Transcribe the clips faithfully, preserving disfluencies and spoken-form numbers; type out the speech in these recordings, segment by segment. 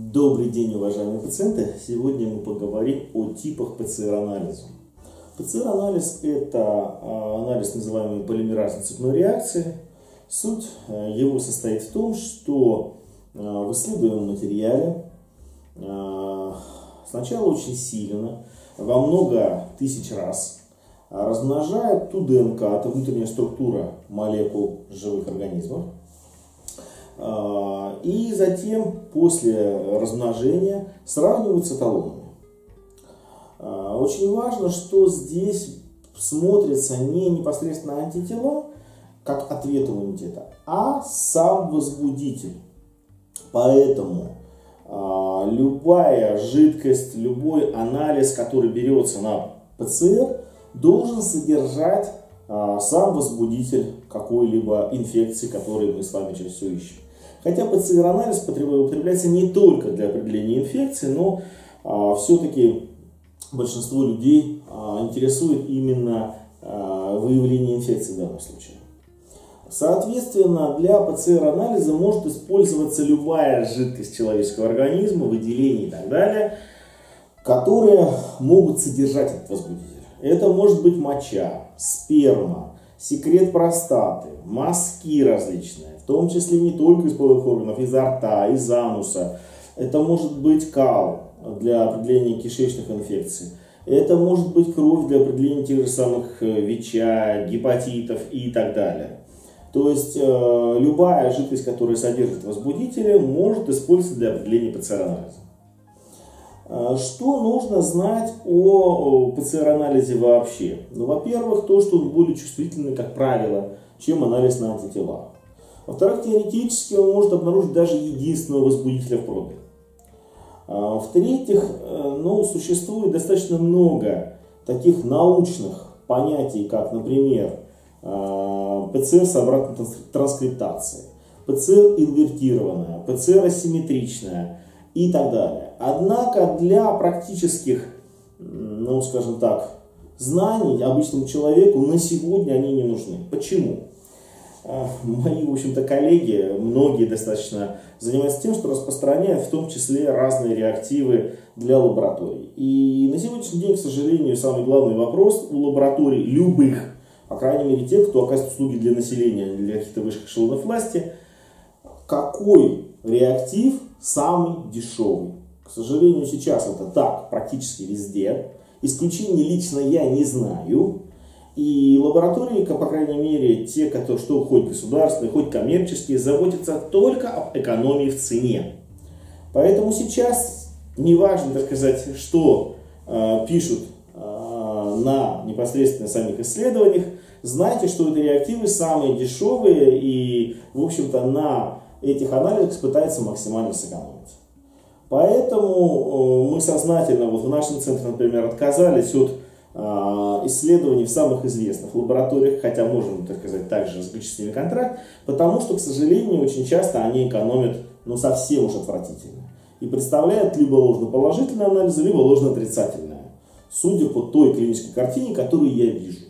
Добрый день, уважаемые пациенты! Сегодня мы поговорим о типах ПЦР-анализа. ПЦР-анализ – это анализ, называемый полимеразной цепной реакции. Суть его состоит в том, что в исследуемом материале сначала очень сильно, во много тысяч раз, размножает ту ДНК, это внутренняя структура молекул живых организмов. И затем, после размножения, сравнивают с эталонами. Очень важно, что здесь смотрится не непосредственно антитела, как ответ иммунитета, а сам возбудитель. Поэтому любая жидкость, любой анализ, который берется на ПЦР, должен содержать сам возбудитель какой-либо инфекции, которую мы с вами через все ищем. Хотя ПЦР-анализ употребляется не только для определения инфекции, но а, все-таки большинство людей а, интересует именно а, выявление инфекции в данном случае. Соответственно, для ПЦР-анализа может использоваться любая жидкость человеческого организма, выделение и так далее, которые могут содержать этот возбудитель. Это может быть моча, сперма, секрет простаты, мазки различные, в том числе не только из половых органов, изо рта, из ануса. Это может быть кал для определения кишечных инфекций. Это может быть кровь для определения тех же самых ВИЧа, гепатитов и так далее. То есть э, любая жидкость, которая содержит возбудители, может использоваться для определения ПЦР-анализа. Что нужно знать о ПЦР-анализе вообще? Ну, во-первых, то, что он более чувствительный, как правило, чем анализ на антитела. Во-вторых, теоретически он может обнаружить даже единственного возбудителя в пробе. В-третьих, ну, существует достаточно много таких научных понятий, как, например, ПЦР с обратной транскриптацией, ПЦР инвертированная, ПЦР асимметричная и так далее. Однако для практических, ну скажем так, знаний обычному человеку на сегодня они не нужны. Почему? Мои, в общем-то, коллеги, многие достаточно занимаются тем, что распространяют в том числе разные реактивы для лабораторий. И на сегодняшний день, к сожалению, самый главный вопрос у лабораторий любых, по крайней мере тех, кто оказывает услуги для населения, для каких-то высших эшелонов власти, какой реактив самый дешевый. К сожалению, сейчас это так практически везде. Исключений лично я не знаю. И лаборатории, по крайней мере, те, которые, что хоть государственные, хоть коммерческие, заботятся только об экономии в цене. Поэтому сейчас, неважно, так сказать, что э, пишут э, на непосредственно самих исследованиях, знайте, что это реактивы самые дешевые и, в общем-то, на этих анализах пытаются максимально сэкономить. Поэтому мы сознательно, вот в нашем центре, например, отказались от исследований в самых известных лабораториях, хотя можем, так сказать, также заключить с ними контракт, потому что, к сожалению, очень часто они экономят, ну, совсем уж отвратительно. И представляют либо ложноположительные анализы, либо ложноотрицательные, судя по той клинической картине, которую я вижу.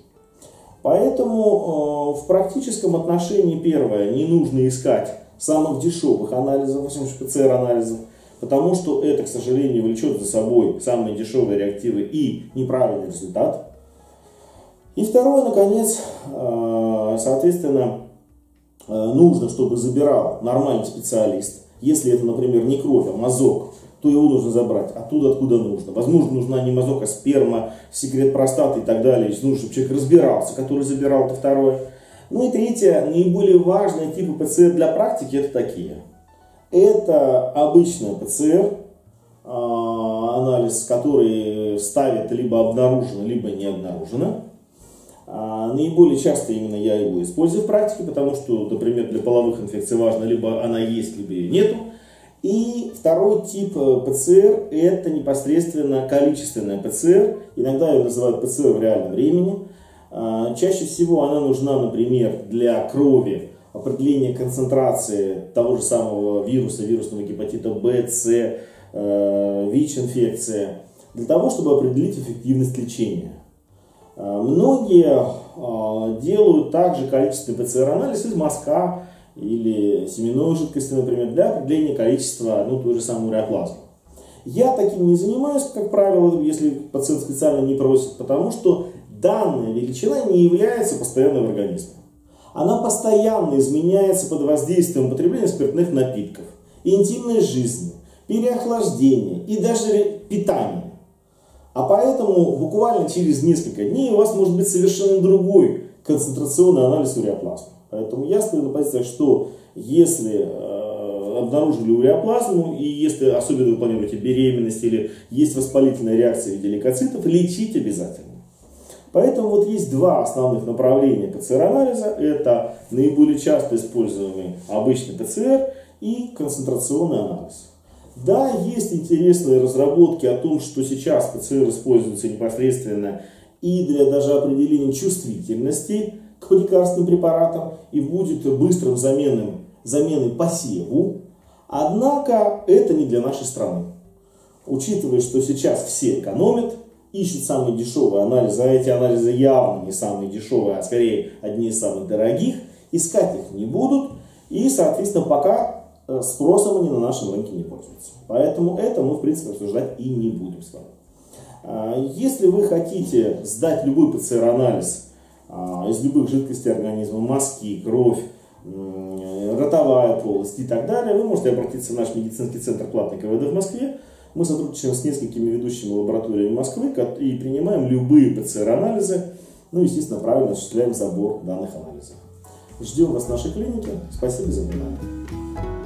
Поэтому э, в практическом отношении, первое, не нужно искать самых дешевых анализов, во всяком случае ПЦР-анализов, потому что это, к сожалению, влечет за собой самые дешевые реактивы и неправильный результат. И второе, наконец, соответственно, нужно, чтобы забирал нормальный специалист. Если это, например, не кровь, а мазок, то его нужно забрать оттуда, откуда нужно. Возможно, нужна не мазок, а сперма, секрет простаты и так далее. Нужно, чтобы человек разбирался, который забирал, это второе. Ну и третье, наиболее важные типы ПЦР для практики, это такие. Это обычный ПЦР, анализ, который ставит либо обнаружено, либо не обнаружено. Наиболее часто именно я его использую в практике, потому что, например, для половых инфекций важно, либо она есть, либо ее нету. И второй тип ПЦР – это непосредственно количественная ПЦР. Иногда ее называют ПЦР в реальном времени. Чаще всего она нужна, например, для крови, определение концентрации того же самого вируса, вирусного гепатита Б, С, ВИЧ-инфекция, для того, чтобы определить эффективность лечения. Многие делают также количественный ПЦР-анализ из мазка, или семенной жидкости, например, для определения количества, ну, той же самой уреоплазмы. Я таким не занимаюсь, как правило, если пациент специально не просит, потому что данная величина не является постоянной в организме. Она постоянно изменяется под воздействием употребления спиртных напитков, интимной жизни, переохлаждения и даже питания. А поэтому буквально через несколько дней у вас может быть совершенно другой концентрационный анализ уреоплазмы. Поэтому я стою на позициях, что если э, обнаружили уреоплазму, и если особенно вы планируете беременность или есть воспалительная реакция в виде лейкоцитов, лечить обязательно. Поэтому вот есть два основных направления ПЦР-анализа. Это наиболее часто используемый обычный ПЦР и концентрационный анализ. Да, есть интересные разработки о том, что сейчас ПЦР используется непосредственно и для даже определения чувствительности к лекарственным препаратам и будет быстрым заменой, заменой посеву. Однако это не для нашей страны. Учитывая, что сейчас все экономят, ищут самые дешевые анализы, а эти анализы явно не самые дешевые, а скорее одни из самых дорогих, искать их не будут, и, соответственно, пока спросом они на нашем рынке не пользуются. Поэтому это мы, в принципе, обсуждать и не будем с вами. Если вы хотите сдать любой ПЦР-анализ из любых жидкостей организма, мазки, кровь, ротовая полость и так далее, вы можете обратиться в наш медицинский центр платный КВД в Москве. Мы сотрудничаем с несколькими ведущими лабораториями Москвы и принимаем любые ПЦР-анализы. Ну, естественно, правильно осуществляем забор данных анализов. Ждем вас в нашей клинике. Спасибо за внимание.